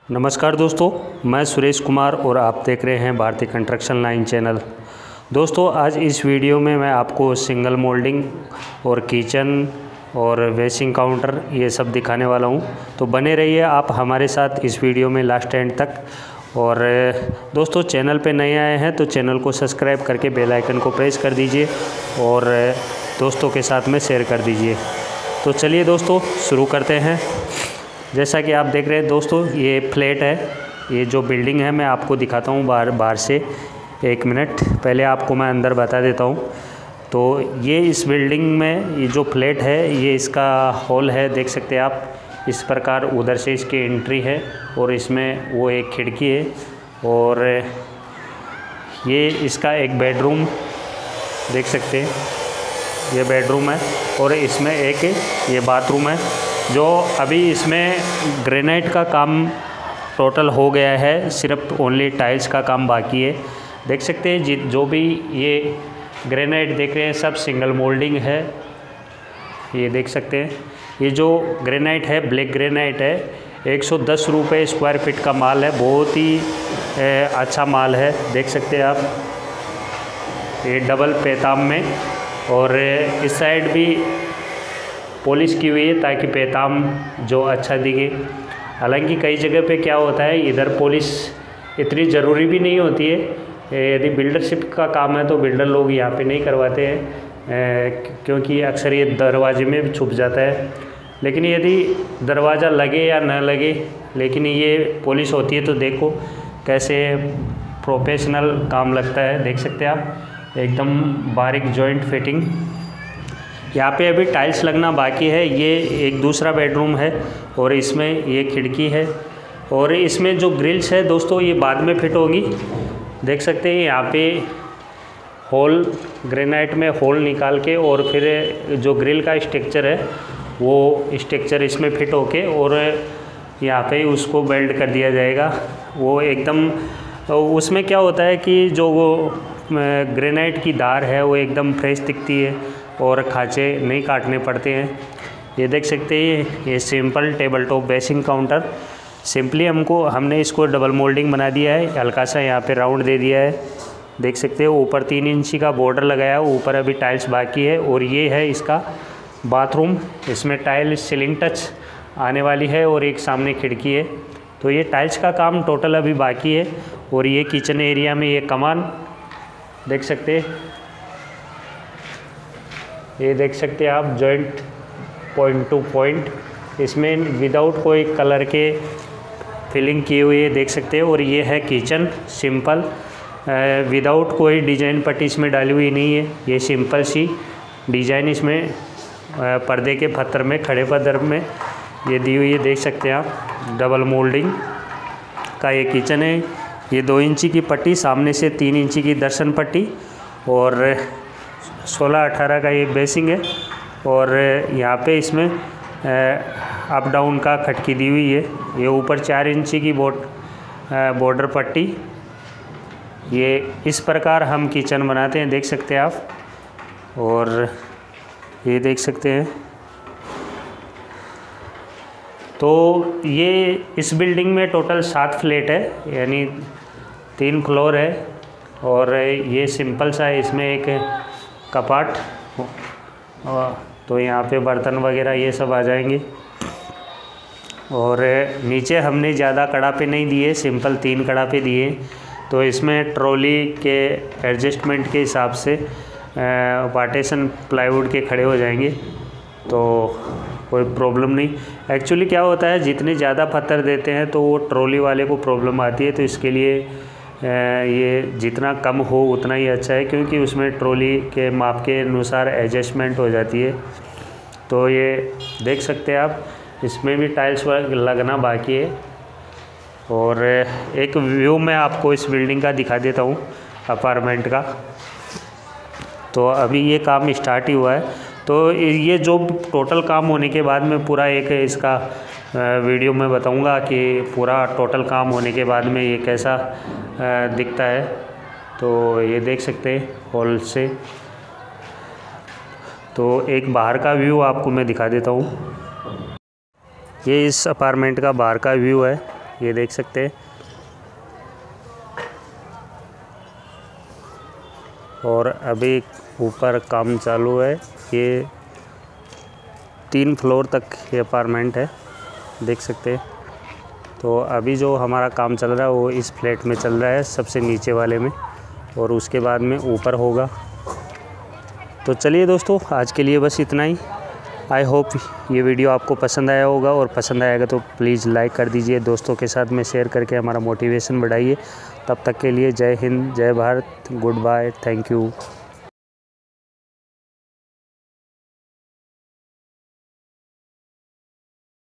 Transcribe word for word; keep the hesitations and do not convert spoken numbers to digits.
नमस्कार दोस्तों, मैं सुरेश कुमार और आप देख रहे हैं भारतीय कंस्ट्रक्शन लाइन चैनल। दोस्तों, आज इस वीडियो में मैं आपको सिंगल मोल्डिंग और किचन और वेसिंग काउंटर ये सब दिखाने वाला हूँ। तो बने रहिए आप हमारे साथ इस वीडियो में लास्ट एंड तक। और दोस्तों, चैनल पे नए आए हैं तो चैनल को सब्सक्राइब करके बेल आइकन को प्रेस कर दीजिए और दोस्तों के साथ में शेयर कर दीजिए। तो चलिए दोस्तों, शुरू करते हैं। जैसा कि आप देख रहे हैं दोस्तों, ये फ्लैट है। ये जो बिल्डिंग है मैं आपको दिखाता हूँ बाहर बाहर से। एक मिनट पहले आपको मैं अंदर बता देता हूँ। तो ये इस बिल्डिंग में ये जो फ्लैट है ये इसका हॉल है, देख सकते हैं आप। इस प्रकार उधर से इसकी एंट्री है और इसमें वो एक खिड़की है और ये इसका एक बेडरूम देख सकते हैं। ये बेडरूम है और इसमें एक ये बाथरूम है जो अभी इसमें ग्रेनाइट का काम टोटल हो गया है, सिर्फ ओनली टाइल्स का काम बाकी है। देख सकते हैं जी, जो भी ये ग्रेनाइट देख रहे हैं सब सिंगल मोल्डिंग है। ये देख सकते हैं, ये जो ग्रेनाइट है ब्लैक ग्रेनाइट है, एक सौ दस रुपये स्क्वायर फीट का माल है। बहुत ही ए, अच्छा माल है, देख सकते हैं आप। ये डबल पैताम में और इस साइड भी पॉलिश की हुई है ताकि पैताम जो अच्छा दिखे। हालांकि कई जगह पे क्या होता है, इधर पॉलिश इतनी ज़रूरी भी नहीं होती है। यदि बिल्डरशिप का काम है तो बिल्डर लोग यहाँ पे नहीं करवाते हैं, क्योंकि अक्सर ये दरवाजे में भी छुप जाता है। लेकिन यदि दरवाज़ा लगे या न लगे, लेकिन ये पॉलिश होती है तो देखो कैसे प्रोफेशनल काम लगता है। देख सकते हैं आप, एकदम बारीक जॉइंट फिटिंग। यहाँ पे अभी टाइल्स लगना बाकी है। ये एक दूसरा बेडरूम है और इसमें ये खिड़की है और इसमें जो ग्रिल्स है दोस्तों ये बाद में फिट होगी। देख सकते हैं यहाँ पे होल ग्रेनाइट में होल निकाल के और फिर जो ग्रिल का स्ट्रक्चर है वो स्ट्रक्चर इसमें फिट होके और यहाँ पे उसको वेल्ड कर दिया जाएगा। वो एकदम उसमें क्या होता है कि जो वो ग्रेनाइट की धार है वो एकदम फ्रेश दिखती है और खांचे नहीं काटने पड़ते हैं। ये देख सकते हैं, ये simple table top basin counter. Simply हमको हमने इसको डबल मोल्डिंग बना दिया है, हल्का सा यहाँ पे राउंड दे दिया है। देख सकते हो ऊपर तीन इंची का बॉर्डर लगाया है, ऊपर अभी टाइल्स बाकी है। और ये है इसका बाथरूम, इसमें टाइल सीलिंग टच आने वाली है और एक सामने खिड़की है। तो ये टाइल्स का काम टोटल अभी बाकी है। और ये किचन एरिया में ये कमान देख सकते हैं, ये देख सकते हैं आप, जॉइंट पॉइंट टू पॉइंट। इसमें विदाउट कोई कलर के फिलिंग की हुई है, देख सकते हैं। और ये है किचन सिंपल, विदाउट कोई डिजाइन पट्टी इसमें डाली हुई नहीं है। ये सिंपल सी डिजाइन इसमें पर्दे के पत्थर में, खड़े पत्थर में ये दी हुई है, देख सकते हैं आप। डबल मोल्डिंग का ये किचन है। ये दो इंची की पट्टी, सामने से तीन इंची की दर्शन पट्टी और सोलह अठारह का ये बेसिंग है। और यहाँ पे इसमें अप डाउन का खटकी दी हुई है। ये ऊपर चार इंची की बोर्ड बॉर्डर पट्टी। ये इस प्रकार हम किचन बनाते हैं, देख सकते हैं आप। और ये देख सकते हैं। तो ये इस बिल्डिंग में टोटल सात फ्लैट है, यानी तीन फ्लोर है। और ये सिंपल सा है, इसमें एक कपाट, तो यहाँ पे बर्तन वगैरह ये सब आ जाएंगे। और नीचे हमने ज़्यादा कड़ा पे नहीं दिए, सिंपल तीन कड़ा पे दिए। तो इसमें ट्रॉली के एडजस्टमेंट के हिसाब से पार्टीशन प्लाईवुड के खड़े हो जाएंगे, तो कोई प्रॉब्लम नहीं। एक्चुअली क्या होता है, जितने ज़्यादा पत्थर देते हैं तो वो ट्रॉली वाले को प्रॉब्लम आती है। तो इसके लिए ये जितना कम हो उतना ही अच्छा है, क्योंकि उसमें ट्रॉली के माप के अनुसार एडजस्टमेंट हो जाती है। तो ये देख सकते हैं आप, इसमें भी टाइल्स लगना बाकी है। और एक व्यू मैं आपको इस बिल्डिंग का दिखा देता हूँ, अपार्टमेंट का। तो अभी ये काम स्टार्ट ही हुआ है। तो ये जो टोटल काम होने के बाद में पूरा एक इसका वीडियो में बताऊंगा कि पूरा टोटल काम होने के बाद में ये कैसा दिखता है। तो ये देख सकते हैं हॉल से। तो एक बाहर का व्यू आपको मैं दिखा देता हूँ। ये इस अपार्टमेंट का बाहर का व्यू है। ये देख सकते हैं। और अभी ऊपर काम चालू है। ये तीन फ्लोर तक ये अपार्टमेंट है, देख सकते हैं। तो अभी जो हमारा काम चल रहा है वो इस फ्लैट में चल रहा है, सबसे नीचे वाले में, और उसके बाद में ऊपर होगा। तो चलिए दोस्तों, आज के लिए बस इतना ही। आई होप ये वीडियो आपको पसंद आया होगा, और पसंद आएगा तो प्लीज़ लाइक कर दीजिए, दोस्तों के साथ में शेयर करके हमारा मोटिवेशन बढ़ाइए। तब तक के लिए जय हिंद, जय Bharat, goodbye, thank you.